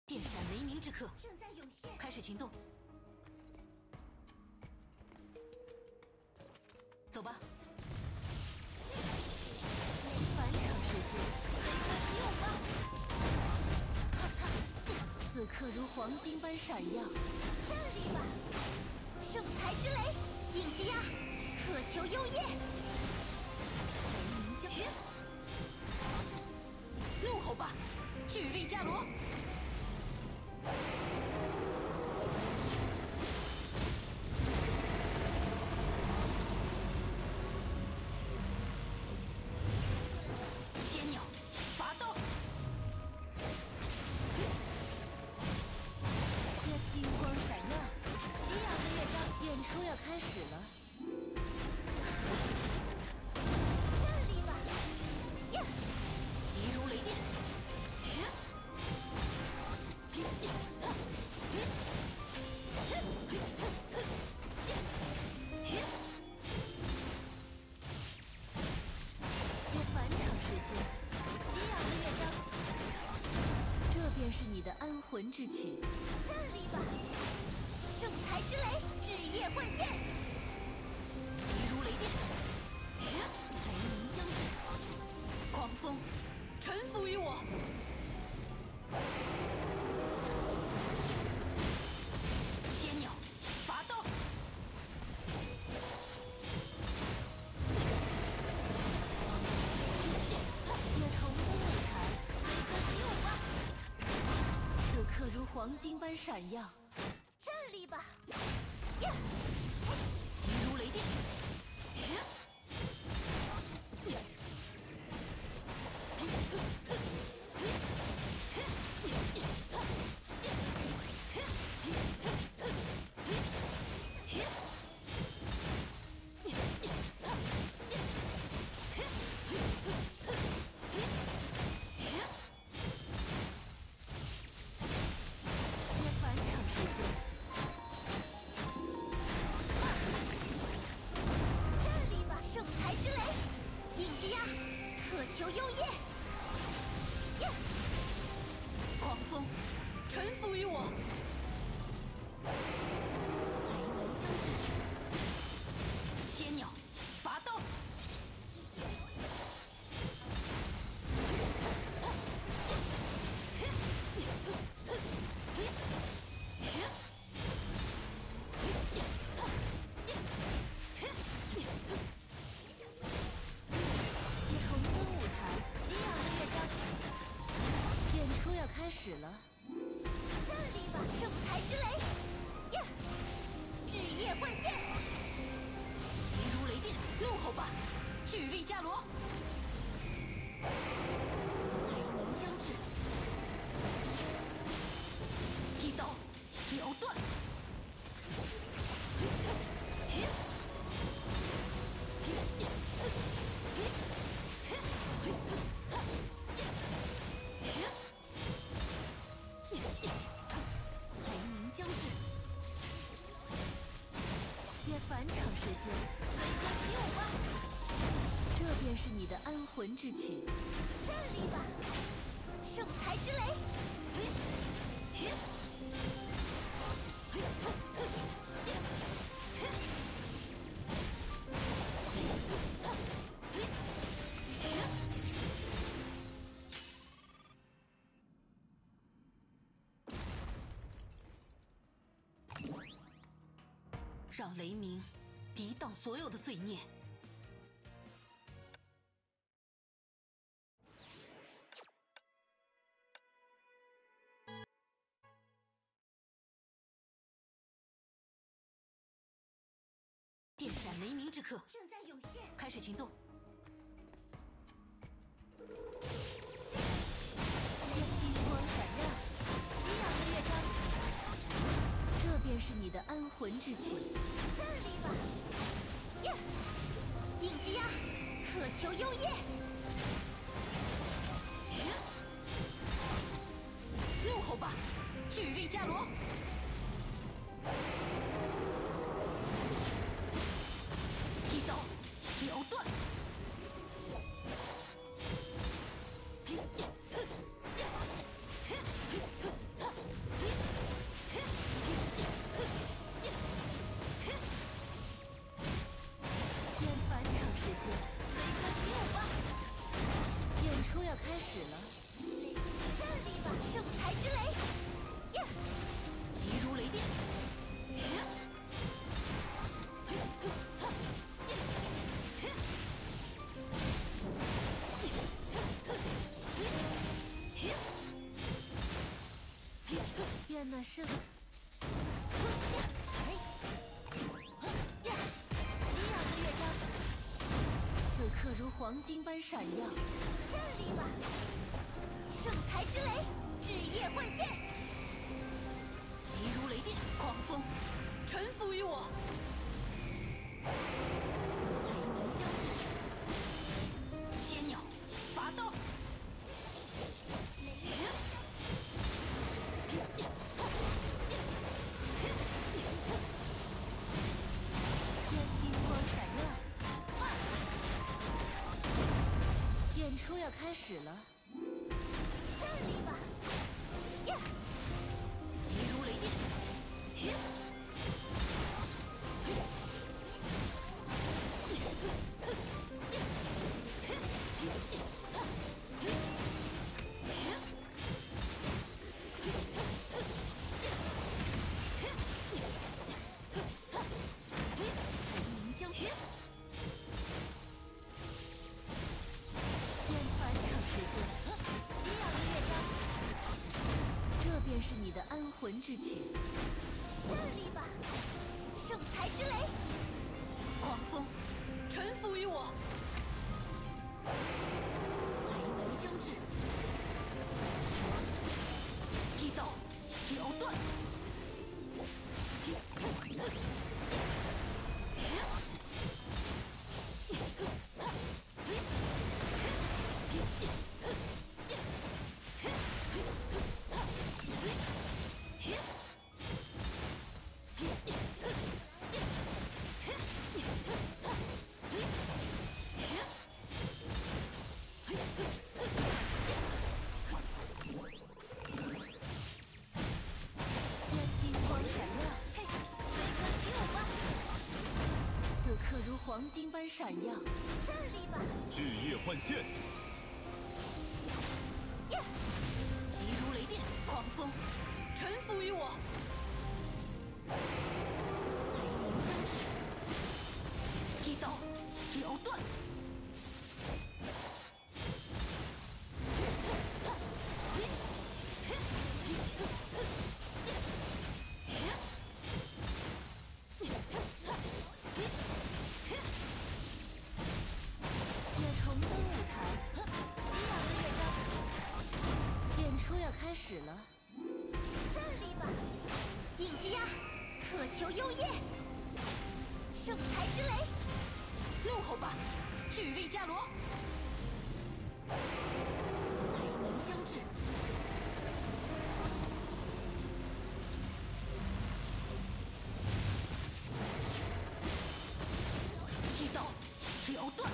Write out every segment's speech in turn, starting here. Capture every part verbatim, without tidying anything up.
电闪雷鸣之刻， 正在涌现。 开始行动。走吧。 返场时间，雷根六棒。 此刻如黄金般闪耀。 站立吧，圣才之雷，影之鸦，渴求幽夜。 雷鸣将军，怒吼吧，巨力伽罗。 开始了， 站立吧！呀， 急如雷电！ 有返场时间，激昂的乐章，这便是你的安魂之曲。 站立吧！圣才之雷，至夜幻现。 急如雷电，雷鸣将至，狂风臣服于我。千鸟拔刀， 也重登舞台， 雷根六棒， 此刻如黄金般闪耀。 站立吧！呀， 急如雷电。 求幽夜，呀！ 狂风臣服于我。雷鸣将至，千鸟拔刀。 开始了， 站立吧，圣才之雷！呀，至夜幻现， 急如雷电，怒吼吧，巨力伽罗！雷鸣将至，一刀秒断！ 返场时间， 雷根六棒， 这便是你的安魂之曲。 站立吧，圣才之雷！ 让雷鸣抵挡所有的罪孽。电闪雷鸣之刻， 正在涌现。 开始行动。 金光闪耀，激昂的乐章。 这便是你的安魂之曲。 站立吧！呀，影之鸦，渴求幽夜。 怒吼吧，巨力伽罗！一刀秒断！ 这个。嘿，呀，激昂的乐章，此刻如黄金般闪耀。 这里吧，圣才之雷，炙夜幻现。 急如雷电，狂风，臣服于我。雷鸣将至，千鸟，拔刀。 烟星光闪耀，演出要开始了。 这里吧，呀， 急如雷电。 是你的安魂之曲。 这里吧，圣才之雷， 狂风，臣服于我。雷鸣将至，一刀了断。 黄金般闪耀。 这里吧， 巨夜幻现。 呀， 急如雷电，狂风，臣服于我。雷鸣将至，一刀了断。 开始了， 这里吧，影之鸦，渴求幽夜，圣才之雷， 怒吼吧，巨力伽罗，雷鸣将至，一刀了断。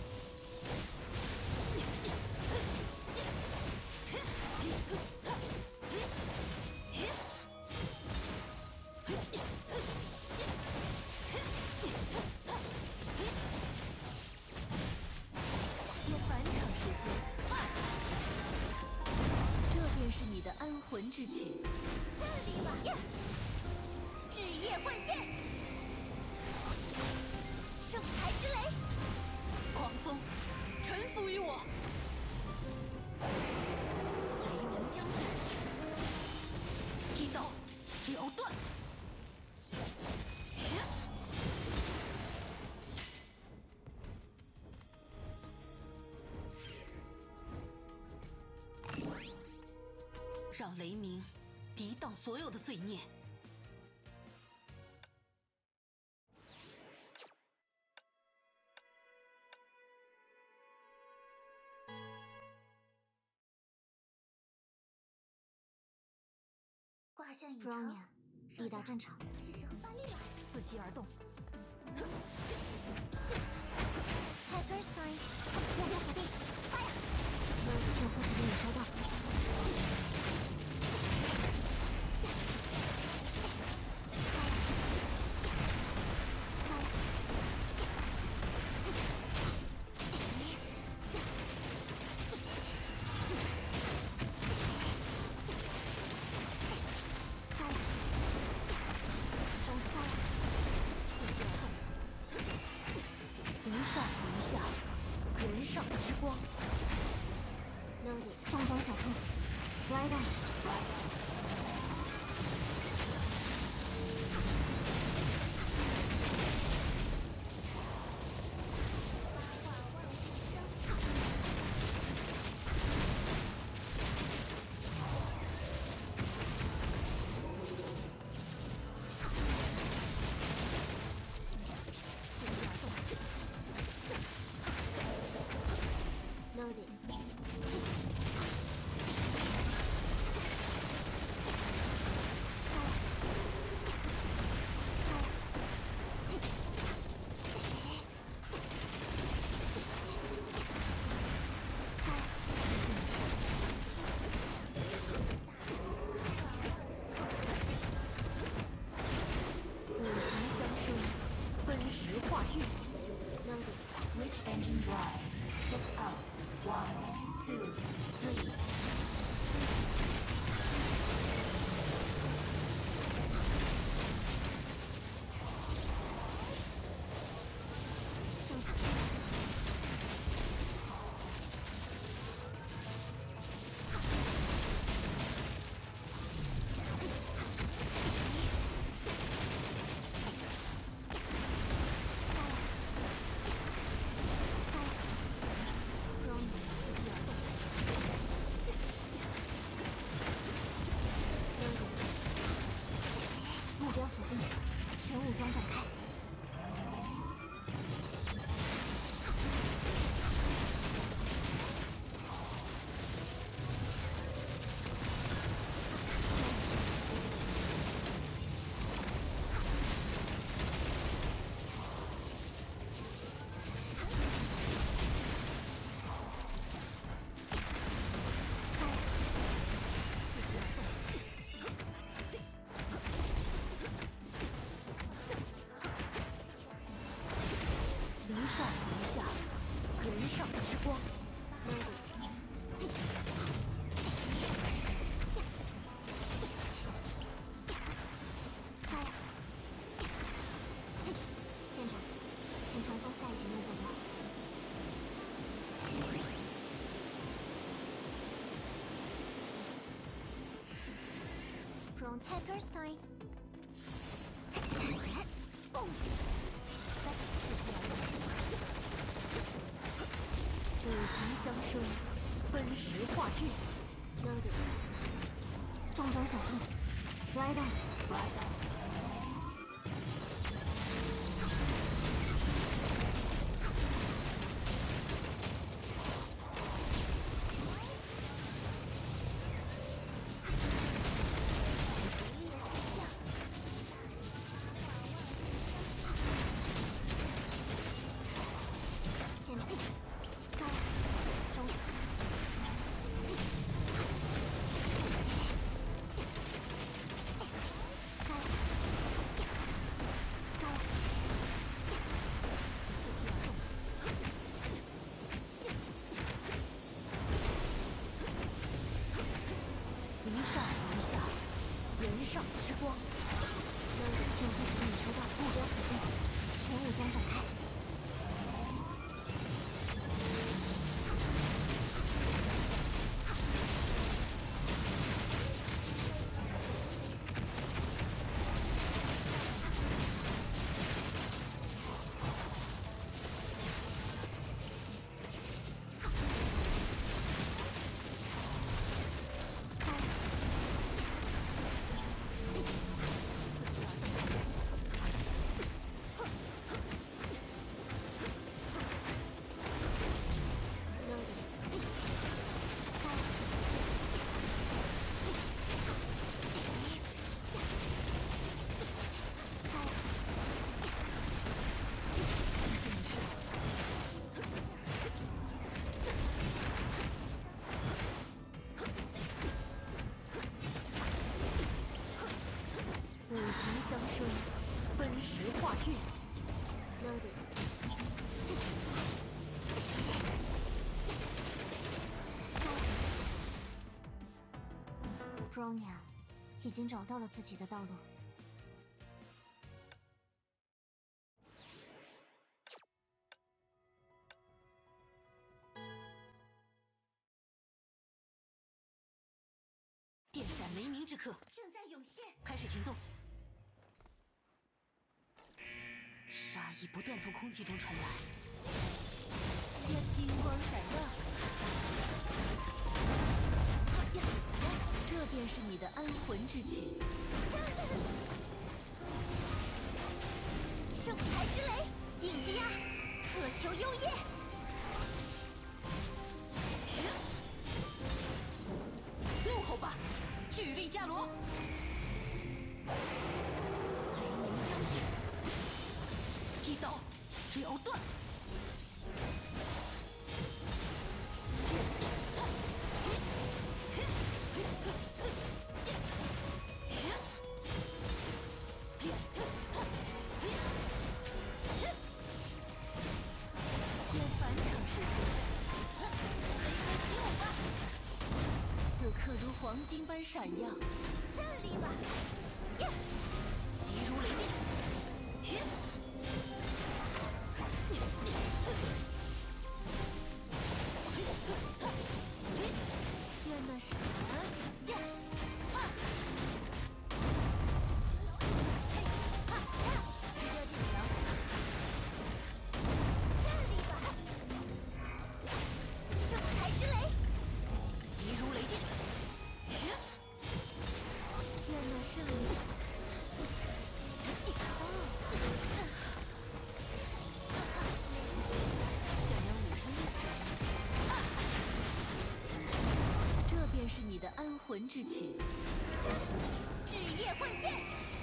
安魂之曲， 这里吧，呀，炙夜幻现，圣才之雷， 狂风，臣服于我。雷鸣将至，一刀了断。让雷鸣抵挡所有的罪孽。 卦象已 Brownian 成， 抵达战场， 是时候发力了。 伺机而动。 Hacker Sign， 目标锁定，发呀！呃，这护士给你收到。重装小兔 ，Right on。 月。 Switch engine drive. Shift up. One, two, three. 目标锁定，全武装展开。 离上离下，人上之光。 舰长，请传送下一行动坐标。From Hacker's Time。蹦！再次刺激来了。 五行相生，分时化月。 重装小盾 ，Ride on。剑配，发，中。 离上离下，人上之光。 用护指引收到，目标锁定，全武装展开。 五行相生，分时化月。 Bronya 已经找到了自己的道路。 电闪雷鸣之刻， 正在涌现。 开始行动。杀意不断从空气中传来， 星光闪耀，这便是你的安魂之曲。 圣才之雷，影之鸦，渴求幽夜。 怒吼吧，巨力伽罗！雷鸣将近，一刀了断。 般闪耀。 这里吧！呀！ 急如雷电。嘿！ 变那什么？呀！ 啊！嘿！哈！呀！ 热电条。 这里吧！圣才之雷！ 急如雷电。 愿那胜利。想要武声一起。这便是你的安魂之曲。 炙夜幻现！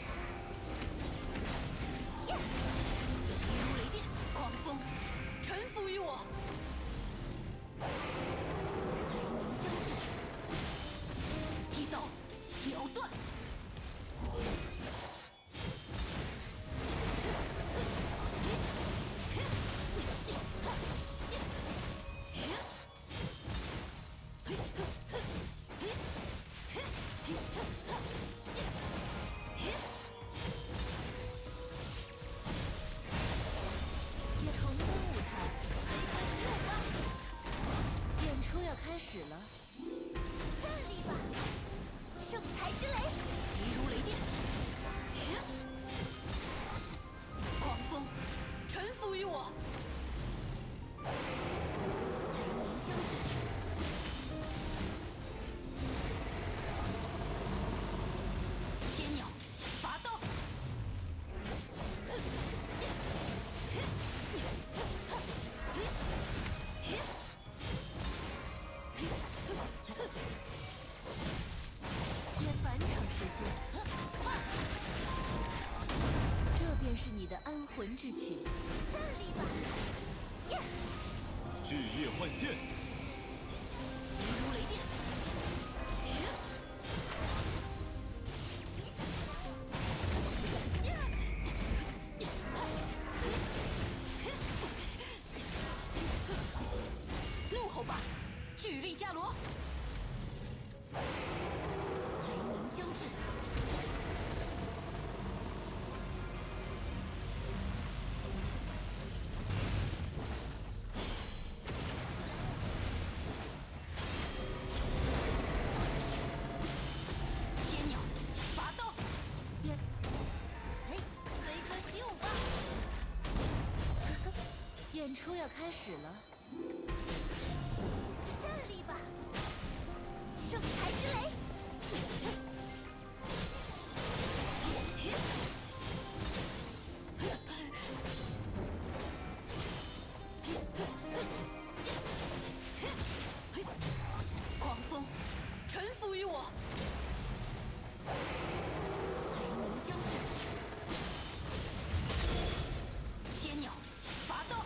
呀！ 急如雷电，狂风臣服于我。雷鸣将至，一刀秒断。 也重登舞台，演出要开始了。 这里吧！圣才之雷！ 急如雷电，狂风臣服于我。雷鸣将至，千鸟拔刀。 约返场时间。这便是你的安魂之曲。 这里吧！呀！ 巨夜幻现， 急如雷电。怒吼吧，巨力伽罗！雷鸣将至，千鸟拔刀。 演嘿，随歌起舞吧！ 演出要开始了。 这里吧！圣才之雷！ 狂风臣服于我。雷鸣将至，千鸟拔刀。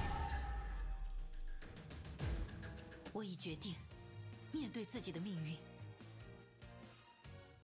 我已决定面对自己的命运。